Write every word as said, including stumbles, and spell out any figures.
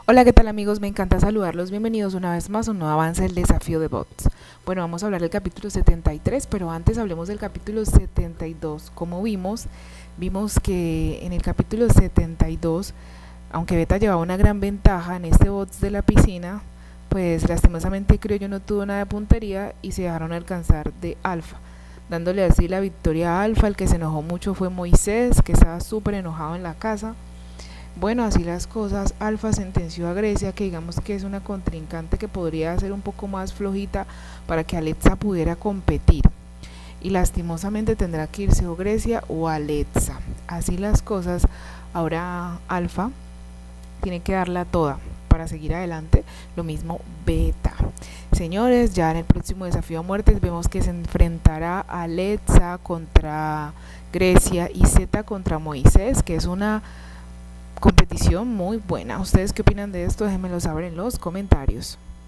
Hola, ¿qué tal amigos? Me encanta saludarlos. Bienvenidos una vez más a un nuevo avance del desafío de bots. Bueno, vamos a hablar del capítulo setenta y tres, pero antes hablemos del capítulo setenta y dos. Como vimos, vimos que en el capítulo setenta y dos, aunque Beta llevaba una gran ventaja en este bots de la piscina, pues lastimosamente Criollo no tuvo nada de puntería y se dejaron alcanzar de Alfa, dándole así la victoria a Alfa. El que se enojó mucho fue Moisés, que estaba súper enojado en la casa. Bueno, así las cosas, Alfa sentenció a Grecia, que digamos que es una contrincante que podría ser un poco más flojita para que Alexa pudiera competir. Y lastimosamente tendrá que irse o Grecia o Alexa. Así las cosas, ahora Alfa tiene que darla toda para seguir adelante, lo mismo Beta. Señores, ya en el próximo desafío a muertes vemos que se enfrentará Alexa contra Grecia y Z contra Moisés, que es una competición muy buena. ¿Ustedes qué opinan de esto? Déjenmelo saber en los comentarios.